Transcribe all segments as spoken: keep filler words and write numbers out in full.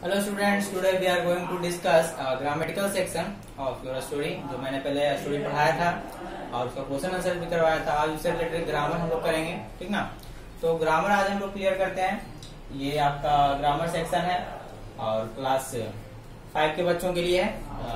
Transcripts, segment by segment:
Hello students, today we are going to discuss grammatical section of your story. जो मैंने पहले story पढ़ाया था और उसका क्वेश्चन आंसर भी करवाया था। आज उससे रिलेटेड ग्रामर हम लोग करेंगे, ठीक ना। तो ग्रामर आज हम लोग क्लियर करते हैं। ये आपका ग्रामर सेक्शन है और क्लास फाइव के बच्चों के लिए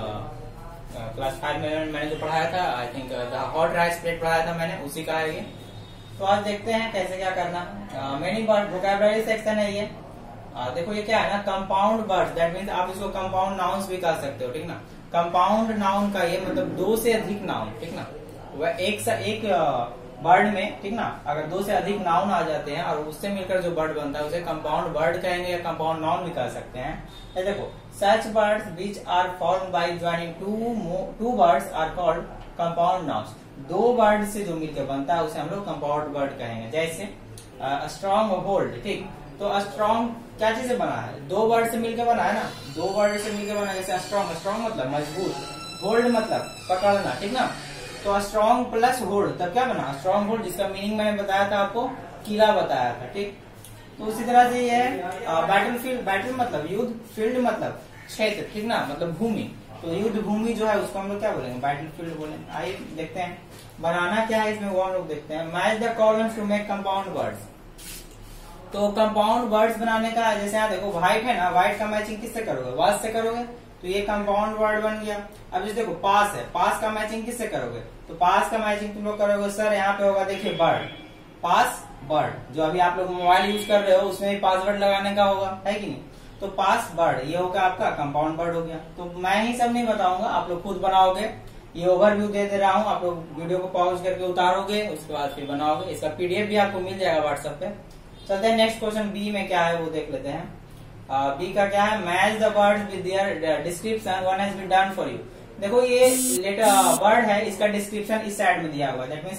है। क्लास फाइव में मैंने जो पढ़ाया था, I think the hot rice plate पढ़ाया था मैंने, उसी का है ये। तो आज देखते हैं कैसे क्या करना। मेनी वोकैबुलरी सेक्शन है ये। आ, देखो ये क्या है ना, कंपाउंड वर्ड्स, दैट मीन्स आप इसको कंपाउंड नाउन्स भी कह सकते हो, ठीक ना। कंपाउंड नाउन का ये मतलब दो से अधिक नाउन, ठीक ना। वह एक सा एक वर्ड में, ठीक ना, अगर दो से अधिक नाउन आ जाते हैं और उससे मिलकर जो वर्ड बनता है उसे कंपाउंड वर्ड कहेंगे या कंपाउंड नाउन भी कह सकते हैं। ये देखो, such words which are formed by joining two two words are called compound nouns. दो वर्ड से जो मिलकर बनता है उसे हम लोग कंपाउंड वर्ड कहेंगे। जैसे स्ट्रॉन्ग होल्ड, ठीक। तो स्ट्रॉन्ग क्या चीज से बना है? दो वर्ड से मिलकर बना है ना, दो वर्ड से मिलकर बना है। जैसे स्ट्रॉन्ग, स्ट्रॉन्ग मतलब मजबूत, होल्ड मतलब पकड़ना, ठीक ना। तो स्ट्रॉन्ग प्लस होल्ड तब क्या बना? स्ट्रॉन्ग होल्ड, जिसका मीनिंग मैंने बताया था आपको, किला बताया था, ठीक। तो उसी तरह से ये है बैटल फील्ड। बैटल मतलब युद्ध, फील्ड मतलब क्षेत्र, ठीक ना, मतलब भूमि। तो युद्ध भूमि जो है उसको हम लोग क्या बोलेंगे? बैटल फील्ड बोलेंगे। आइए देखते हैं बनाना क्या है इसमें, वो हम लोग देखते हैं। Match the columns to make compound words. तो कंपाउंड वर्ड्स बनाने का, जैसे यहाँ देखो व्हाइट है ना, व्हाइट का मैचिंग किससे करोगे? वाज से करोगे, तो ये कंपाउंड वर्ड बन गया। अब जैसे देखो पास है, पास का मैचिंग किससे करोगे? तो पास का मैचिंग तुम लोग करोगे सर, यहाँ पे होगा देखिए बर्ड, पास बर्ड। जो अभी आप लोग मोबाइल यूज कर रहे हो उसमें भी पासवर्ड लगाने का होगा, है कि नहीं। तो पास बर्ड, ये होगा आपका कंपाउंड वर्ड हो गया। तो मैं ही सब नहीं बताऊंगा, आप लोग खुद बनाओगे। ये ओवरव्यू दे दे रहा हूँ, आप लोग वीडियो को पॉज करके उतारोगे, उसके बाद फिर बनाओगे। इसका पीडीएफ भी आपको मिल जाएगा व्हाट्सएप पे। चलते हैं नेक्स्ट क्वेश्चन, बी में क्या है वो देख लेते हैं। बी uh, का क्या है? Match the words with their description, one has been done for you. देखो ये लेटर वर्ड है, इसका डिस्क्रिप्शन इस साइड में दिया हुआ है। दैट मीन्स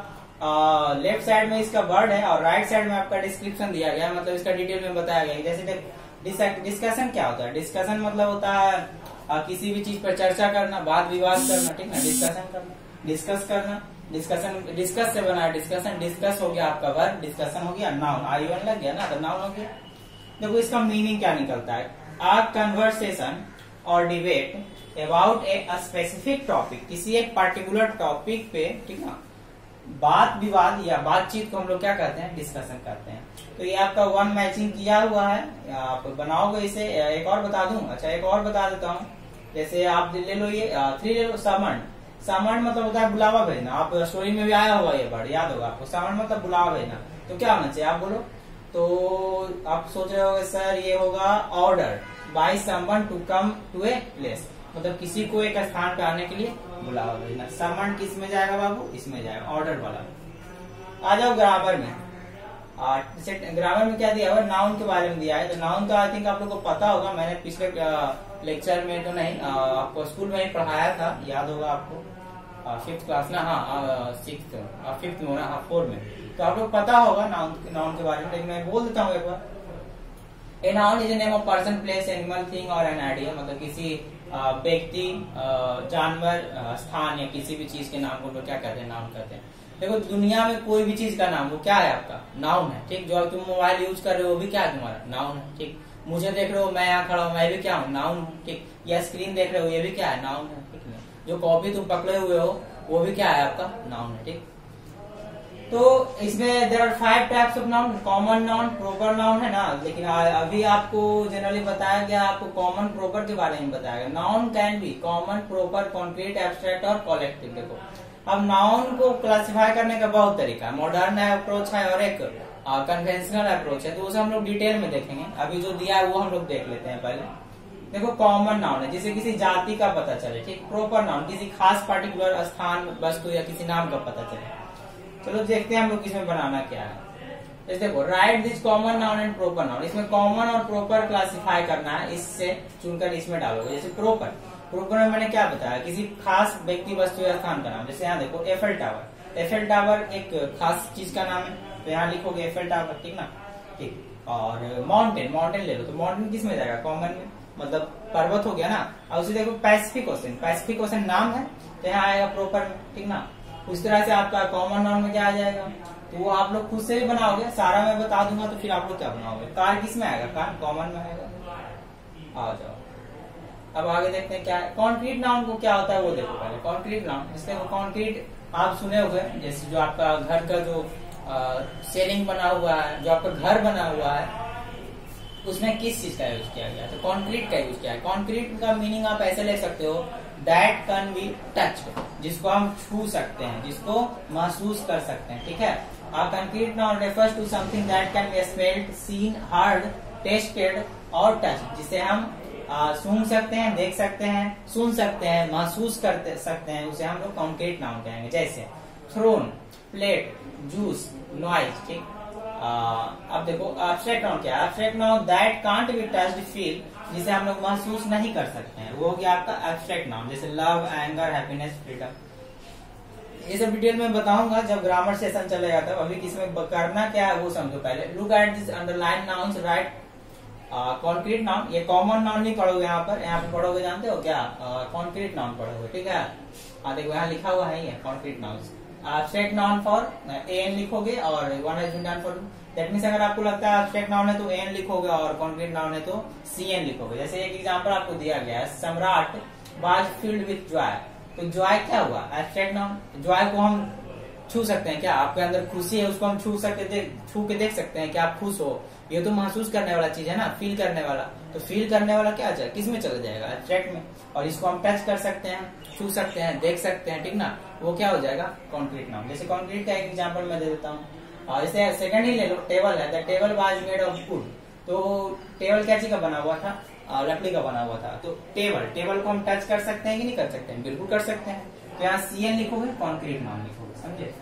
आपका लेफ्ट uh, साइड में इसका वर्ड है और राइट साइड में आपका डिस्क्रिप्शन दिया गया है, मतलब इसका डिटेल में बताया गया है। जैसे डिस्कशन क्या होता है? डिस्कशन मतलब होता है uh, किसी भी चीज पर चर्चा करना, वाद विवाद करना, ठीक ना। डिस्कशन करना, डिस्कस करना, डिस्कशन, डिस्कस से बना है डिस्कशन। डिस्कस हो गया आपका वर्ब, डिस्कशन हो गया नाउन, आई वन लग गया ना, तो नाउन हो गया। देखो इसका मीनिंग क्या निकलता है? आ कन्वर्सेशन और debate about a specific topic, किसी एक पार्टिकुलर टॉपिक पे, ठीक ना, बात विवाद या बातचीत को हम लोग क्या कहते हैं? डिस्कशन करते हैं। तो ये आपका वन मैचिंग किया हुआ है, आप बनाओगे इसे। एक और बता दूं, अच्छा एक और बता देता हूँ। जैसे आप ले लो ये थ्री ले लो, समन। समन मतलब होता है बुलावा भेजना। आप स्टोरी में भी आया होगा ये वर्ड, याद होगा आपको। समन मतलब बुलावा भेजना। तो क्या होना चाहिए आप बोलो? तो आप सोच रहे होगे सर ये होगा order by someone to come to a place, मतलब किसी को एक स्थान पे आने के लिए बुलावा भेजना। समन किस में जाएगा बाबू? इसमें जाएगा, ऑर्डर वाला। आ जाओ ग्रामर में। ग्रामर में क्या दिया हुआ? नाउन के बारे में दिया है। तो नाउन का आई थिंक आप लोग को पता होगा, मैंने पिछले लेक्चर में तो नहीं, आपको स्कूल में ही पढ़ाया था, याद होगा आपको, फिफ्थ क्लास ना, हाँ सिक्स फिफ्थ में ना, हाँ फोर में। तो आप लोग पता होगा नाउन नाउन के बारे में, लेकिन मैं बोल देता हूँ एक बार। A noun is a name of person, place, animal, thing और एन आइडिया। मतलब किसी व्यक्ति, जानवर, स्थान या किसी भी चीज के नाम को लोग क्या कहते हैं? नाउन कहते हैं। देखो दुनिया में कोई भी चीज का नाम वो क्या है? आपका नाउन है, ठीक। जो तुम मोबाइल यूज कर रहे हो वो भी क्या है? तुम्हारा नाउन है, ठीक। मुझे देख रहे हो, मैं यहाँ खड़ा हूँ, मैं भी क्या हूँ? नाउन हूँ, ठीक। या स्क्रीन देख रहे हो, ये भी क्या है? नाउन है, ठीक है। जो कॉपी तुम पकड़े हुए हो वो भी क्या है? आपका नाउन है, ठीक। तो इसमें there are five types of noun. Common noun, proper noun है ना, लेकिन अभी आपको जनरली बताया गया, आपको कॉमन प्रोपर के बारे में बताया गया। Noun can be common, proper, concrete, abstract और कलेक्टिव। देखो अब नाउन को क्लासिफाई करने का बहुत तरीका है। मॉडर्न अप्रोच है और एक कन्वेंशनल अप्रोच है, तो उसे हम लोग डिटेल में देखेंगे। अभी जो दिया है वो हम लोग देख लेते हैं पहले। देखो कॉमन नाउन है, जिसे किसी जाति का पता चले, ठीक। प्रोपर नाउन किसी खास पार्टिकुलर स्थान, वस्तु या किसी नाम का पता चले। चलो देखते हैं हम लोग इसमें बनाना क्या है। जैसे देखो, right this common noun and proper noun. इसमें कॉमन और प्रोपर क्लासिफाई करना है, इससे चुनकर इसमें डालोगे। जैसे प्रोपर, प्रोपर में मैंने क्या बताया? किसी खास व्यक्ति, वस्तु या स्थान का नाम। जैसे यहाँ देखो एफएल टावर, एफएल टावर एक खास चीज का नाम है, तो यहाँ लिखोगे एफएल टावर, ठीक ना, ठीक। और माउंटेन, माउंटेन ले लो, तो माउंटेन किस में जाएगा? कॉमन में, मतलब पर्वत हो गया ना। अब उसे देखो पैसिफिक ओशन, पैसिफिक ओशन नाम है, तो यहाँ आएगा प्रोपर में, ठीक ना। उस तरह से आपका कॉमन नाउन में क्या आ जाएगा? तो वो आप लोग खुद से भी बनाओगे, सारा मैं बता दूंगा, तो फिर आप लोग क्या बनाओगे? कार किस में आएगा? कार कॉमन में आएगा। आ जाओ। अब आगे देखते हैं क्या है कॉन्क्रीट नाउन को क्या होता है वो देखो पहले। कॉन्क्रीट नाउन जैसे कॉन्क्रीट आप सुने होंगे, जैसे जो आपका घर का जो सेलिंग बना हुआ है, जो आपका घर बना हुआ है, उसमें किस चीज का यूज किया गया है? तो कॉन्क्रीट का यूज किया है। कॉन्क्रीट का मीनिंग आप ऐसे ले सकते हो, दैट कैन बी टच्ड, जिसको हम छू सकते हैं, जिसको महसूस कर सकते हैं, ठीक है। Concrete noun refers to something that can be smelled, seen, heard, tasted और टच, जिसे हम सूंघ सकते हैं, देख सकते हैं, सुन सकते हैं, महसूस कर सकते हैं, उसे हम लोग कॉन्क्रीट नाउन कहेंगे। जैसे थ्रोन, प्लेट, जूस, नॉइज, ठीक। अब देखो एब्स्ट्रैक्ट नाउन क्या है? Abstract noun that can't be touched, feel, जिसे हम लोग महसूस नहीं कर सकते हैं, वो हो गया आपका एब्स्ट्रैक्ट नाउन। जैसे लव, एंगर, हैप्पीनेस, फ्रीडम। ये सब डिटेल में बताऊंगा जब ग्रामर सेशन चलेगा तब। अभी इसमें करना क्या है वो समझो पहले। Look at this underline nouns, right concrete noun. ये कॉमन नाउन नहीं पढ़ोगे यहाँ पर, यहाँ पे पढ़ोगे जानते हो क्या? कॉन्क्रीट नाउन पढ़ोगे, ठीक है। हाँ देखो यहाँ लिखा हुआ है ये concrete noun. Abstract noun for an लिखोगे और one has been done for, that means अगर आपको लगता है एब्स्ट्रैक्ट नाउन है तो एन लिखोगे और कॉन्क्रीट नाउन है तो सी एन लिखोगे। जैसे एक एग्जांपल आपको दिया गया है, Samrat was filled with joy. तो जॉय क्या हुआ? Abstract noun. जॉय को हम छू सकते हैं क्या? आपके अंदर खुशी है उसको हम छू सकते, छू के देख सकते हैं कि आप खुश हो। ये तो महसूस करने वाला चीज है ना, फील करने वाला। तो फील करने वाला क्या चल किस में चला जाएगा? एब्स्ट्रैक्ट में। और इसको हम टच कर सकते हैं, छू सकते हैं, देख सकते हैं, ठीक ना, वो क्या हो जाएगा? Concrete noun. जैसे कॉन्क्रीट का एक एग्जांपल मैं दे देता हूँ, और जैसे सेकंड ही ले लो, टेबल है, the table was made of wood. तो टेबल क्या चीज का बना हुआ था? लकड़ी का बना हुआ था। तो टेबल, टेबल को हम टच कर सकते हैं कि नहीं कर सकते हैं? बिल्कुल कर सकते हैं। तो यहाँ सी एन लिखोगे, कॉन्क्रीट नाउन लिखोगे, समझे।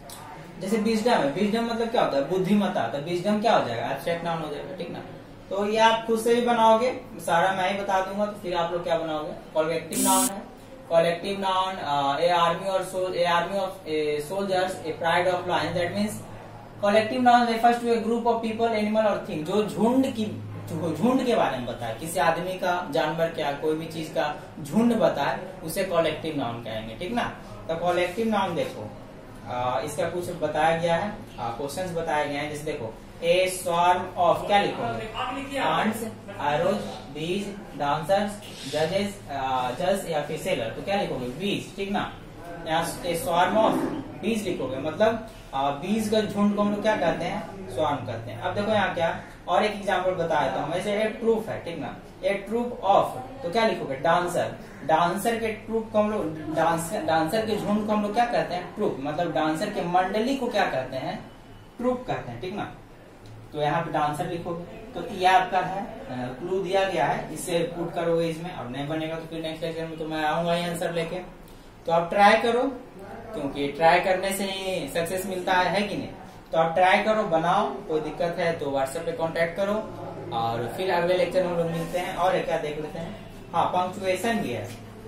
जैसे विजडम है, विजडम मतलब क्या होता है? बुद्धिमत्ता। तो विजडम क्या हो जाएगा? एब्स्ट्रैक्ट नाउन हो जाएगा, ठीक ना। तो ये आप खुद से भी बनाओगे, सारा मैं ही बता दूंगा, तो फिर आप लोग क्या बनाओगे? कॉलेक्टिव नाउन है। कॉलेक्टिव नाउन, ए आर्मी और soul, a army of soldiers, a pride of lions. That means collective noun refers to a group of people, animal और थिंग, जो झुंड की झुंड के बारे में बताए, किसी आदमी का, जानवर का, कोई भी चीज का झुंड बताए, उसे कॉलेक्टिव नाउन कहेंगे, ठीक ना। तो कॉलेक्टिव नाउन देखो, आ, इसका कुछ बताया गया है, क्वेश्चंस बताए गए हैं। जैसे देखो, ए स्वार्म ऑफ, क्या लिखोगे? आंट्स, एरोज, बीज, डांसर्स, जजेस, जज या फिर सेलर। तो क्या लिखोगे? बीज, ठीक ना। यहाँ ए स्वार्म ऑफ बीज लिखोगे, मतलब बीज का झुंड को हम लोग क्या कहते हैं? स्वार्म कहते हैं। अब देखो यहाँ क्या और एक एग्जाम्पल बताया था, वैसे एक ट्रूप है, ठीक ना। ए ट्रूप ऑफ, तो क्या लिखोगे? डांसर। डांसर के ट्रूप को हम लोग, डांसर डांसर के झुंड को हम लोग क्या कहते हैं? ट्रूप। मतलब डांसर के मंडली को क्या कहते हैं? ट्रूप कहते हैं, ठीक ना। तो यहाँ पे डांसर लिखोगे। तो ये आपका है, क्लू दिया गया है, इससे पुट करोगे इसमें, और नहीं बनेगा तो फिर नेक्स्ट लेक्चर में तो मैं आऊंगा ही आंसर लेके। तो आप ट्राई करो, क्योंकि ट्राई करने से ही सक्सेस मिलता है, है कि नहीं। तो आप ट्राई करो, बनाओ, कोई दिक्कत है तो व्हाट्सएप पे कांटेक्ट करो, और फिर अगले लेक्चर में हम लोग मिलते हैं। और क्या देख लेते हैं, हाँ पंक्चुएशन भी है।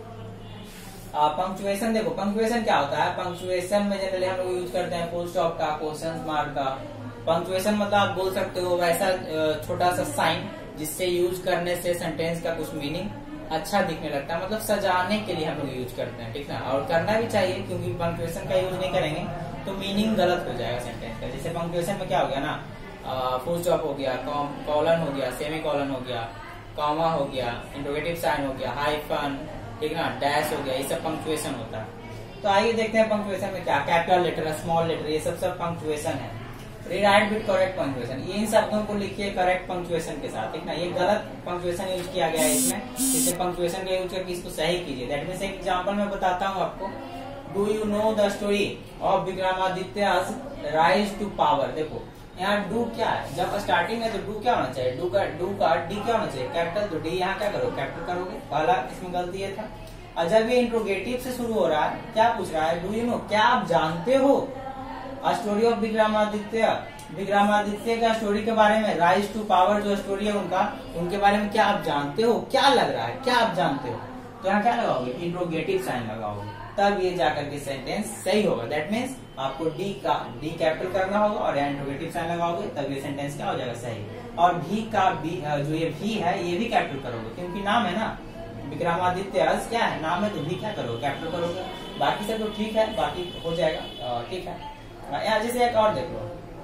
पंक्चुएशन देखो, पंक्चुएशन क्या होता है? पंक्चुएशन में जनरली हम लोग यूज करते हैं फुल स्टॉप का, क्वेश्चन मार्क का। पंक्चुएशन मतलब आप बोल सकते हो वैसा छोटा सा साइन जिससे यूज करने से सेंटेंस का कुछ मीनिंग अच्छा दिखने लगता है, मतलब सजाने के लिए हम लोग यूज करते हैं, ठीक ना। और करना भी चाहिए, क्योंकि पंक्चुएशन का यूज नहीं करेंगे तो मीनिंग गलत हो जाएगा सेंटेंस का। जैसे पंक्चुएशन में क्या हो गया ना, फुल स्टॉप हो गया, कॉलन हो गया, सेमी कॉलन हो गया, कॉमा हो गया, इंटरोगेटिव साइन हो गया, हाइफन, ठीक ना, डैश हो गया, ये सब पंक्चुएशन होता है। तो आइए देखते हैं पंक्चुएशन में क्या, कैपिटल लेटर, स्मॉल लेटर, ये सब सब पंक्चुएशन है। रीराइट विद करेक्ट पंक्चुएशन, इन शब्दों को लिखिए करेक्ट पंक्चुएशन के साथ, ठीक ना। ये गलत पंक्चुएशन यूज किया गया है इसमें, इसे पंक्चुएशन का यूज करके इसको सही कीजिए। दैट मींस एक एग्जांपल मैं बताता हूँ आपको। Do you know the story of Vikramaditya's rise to power. देखो यहाँ डू क्या है, जब स्टार्टिंग में तो डू क्या होना चाहिए? डू का डू का डी क्या होना चाहिए? कैपिटल। तो डी यहाँ क्या करो? कैपिटल करोगे। पहला इसमें गलती ये था। और जब ये इंट्रोगेटिव से शुरू हो रहा है, क्या पूछ रहा है? डू यू नो, क्या आप जानते हो? स्टोरी ऑफ विक्रमादित्य, विक्रमादित्य का स्टोरी के बारे में, राइज टू पावर जो स्टोरी है उनका, उनके बारे में क्या आप जानते हो? क्या लग रहा है, क्या आप जानते हो? तो यहाँ क्या लगाओगे? इंट्रोगेटिव साइन लगाओगे, तब ये जाकर के सेंटेंस सही होगा। दैट मीन्स आपको डी का डी कैपिटल करना होगा और यहाँ इंट्रोगेटिव साइन लगाओगे, तब ये सेंटेंस क्या हो जाएगा? सही। और भी का बी, जो ये भी है ये भी कैपिटल करोगे, क्योंकि नाम है ना विक्रमादित्य, क्या है नाम है, तो भी क्या करोगे? कैपिटल करोगे। बाकी सब तो ठीक है, बाकी हो जाएगा, ठीक है। यहाँ जैसे एक और देख लो,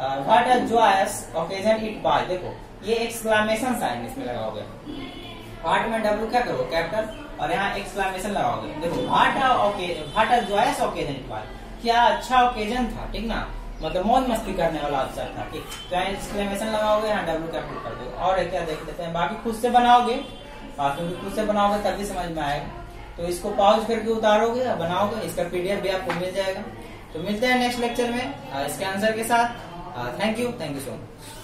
what a joyous occasion it was. देखो ये एक्सक्लामेशन साइन इसमें लगाओगे। व्हाट में डब्ल्यू क्या करो कैपिटल और यहाँ एक्सक्लामेशन लगाओगे। देखो what a okay what a joyous occasion it was, क्या अच्छा ओकेजन था, ठीक ना, मतलब मौज मस्ती करने वाला अवसर था, ठीक। तो यहाँ एक्सक्लेमेशन लगाओगे, यहाँ डब्ल्यू कैपिटल कर दो। और क्या देख लेते हैं, बाकी खुद से बनाओगे, क्योंकि खुद से बनाओगे तभी समझ में आएगा। तो इसको पॉज करके उतारोगे या बनाओगे, इसका पीडीएफ भी आपको मिल जाएगा। तो मिलते हैं नेक्स्ट लेक्चर में इसके आंसर के साथ। Thank you thank you so much.